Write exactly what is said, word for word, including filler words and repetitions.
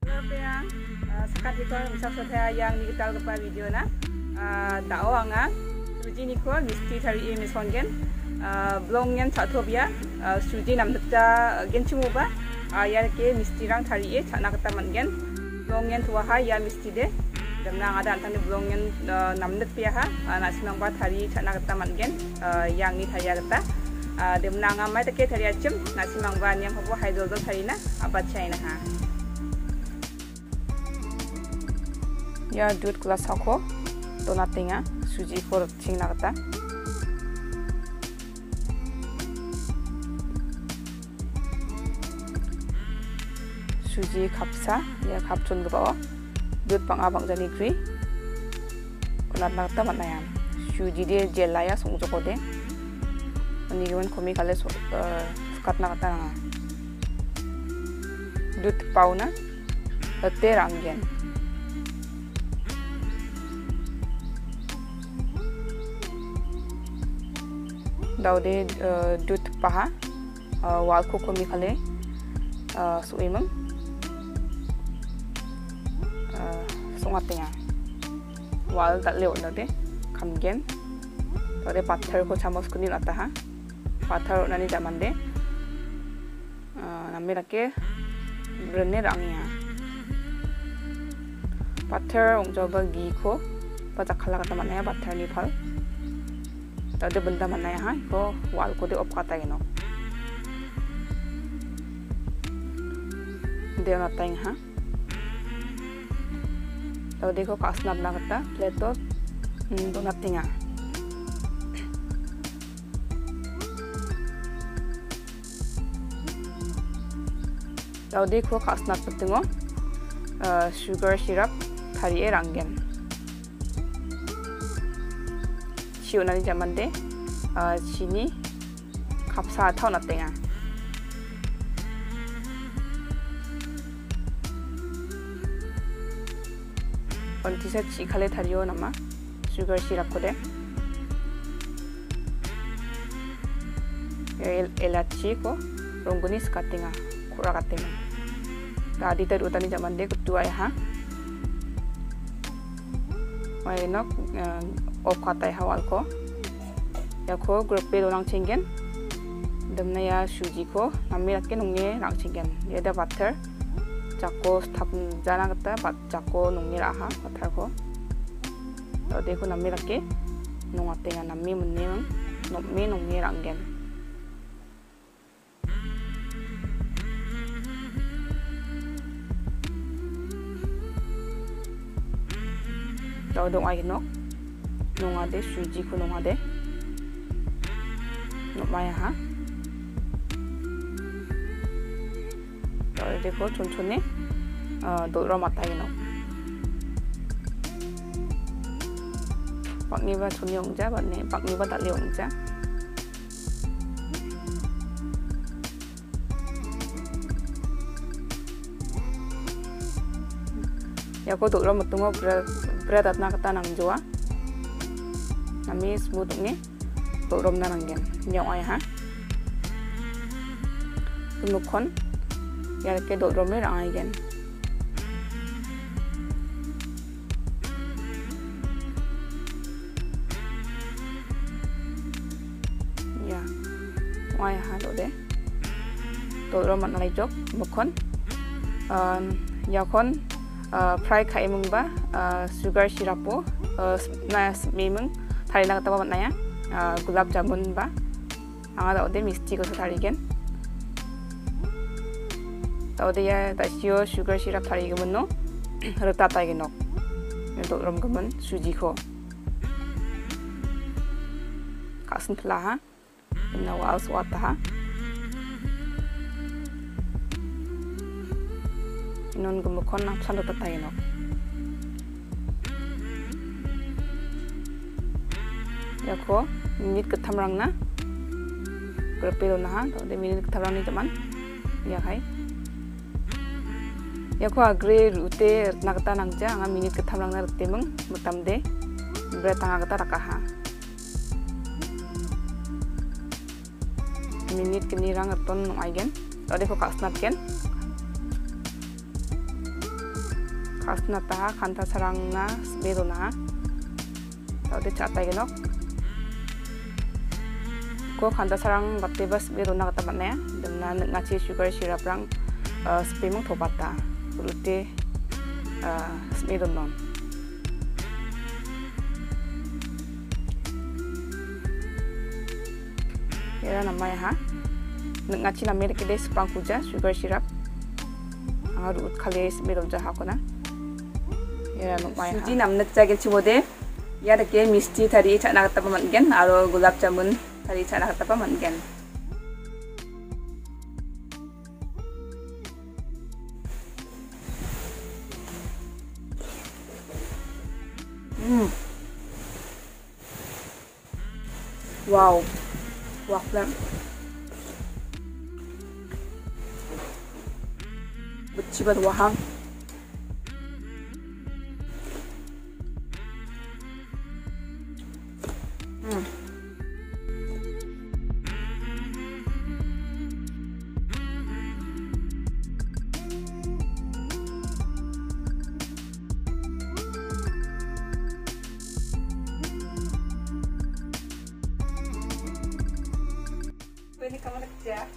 yang sekat itu misal saya yang digital kepada video na dao anga suji niko misti tari ini songen belum yang satu biar suji nam dekta gen cuma ba ayar ke misti rang tari e cakna kata mangen belum yang tua ha ya misti de dan ada antara belum yang nam dek biar ha nasi nangba tari cakna kata mangen yang ni tari kata dem nanga mai tak tari acem nasi nangba yang apa hydrol tari na apa China ha ya duit kelas aku donatingnya suji for cing nakata suji kapsa ya kapcun ke bawah duit pang abang jadi kri kunat nakata mana ya suji dia jelaya song joko de ini gimana kami kali sekat nakata na duit pau na ete ranggen Daude dut paha wal ko komi khale suimang songatnya wal tak leo nade kamgen daude pathar ko chamos kunin ata ha pathar nani jamande namme rake brene rangya pathar ongjoba gi ko pajak khala kata manaya pathar ni phal Tadi benda mana ya? Ko wal ko de op kata ino. Dia nak tanya ha. Tadi ko kasnab na kata pleto do natinga. Tadi ko kasnab petungo sugar syrup thari e ranggen. Siu nani zaman de sini kapsa tau na tenga on tisa ci khale thario nama sugar syrup ko de elachi ko ronguni skatinga kura katenga tadi tar utani zaman de kutua ya ha mai nok op kata hawal ko ya ko grup pe orang cingen demna ya suji ko nami rakke nunge rang cingen ya da butter jako stap jana kata bat jako nunge raha butter ko to dekho nami rakke nungate nga nami munne nome nunge rangen to dong ai nok nunga de suji ko nunga de nuk maya ha to dekho chonchone dolro matai no pakni ba choni ongja ba ne pakni ba dali ongja ya ko dolro mutungo bread atna kata nang joa Nami smooth ni, program na nanggen. Nyong ay ha. Tumukon, yar ke program ni rang ay gen. Ya, ay ha do de. Program man nalay jok, mukon. Yakon, fry kai mung ba, sugar syrup po, na mimung. Tari na kata babat na ya, gulab jamun ba, ang ada ode misti ko sa tarigen. Ta ode ya tasio sugar syrup tari gamun no, rata tayo ginok. Yung rom gamun suji ko. Kasan pala ha, nawa aswata ha. Inon gumukon na sando tayo ginok. Ya ko minit ketamrang na berpilo na ha to de minit ketamrang ni teman ya kai ya ko agre rute nakata nangja nga minit ketamrang na rute meng mutam de beratanga kata rakaha minit kenirang aton aigen to de ko kasnat ken khasnata khanta sarangna sbedona taude chatai genok ko khanta sarang batte bas bedona kata batne demna ngachi sugar syrup rang spemong thobata ulute sbedonon era namanya ha ngachi namere kede spang puja sugar syrup angaru utkale sbedon jaha kona era namanya suji namnak jagel chimode ya deke misti thari chana kata pamangen aro gulab jamun thari chana kata pamangen hmm wow wah lang betsibat wahang hmm ini kamu kerja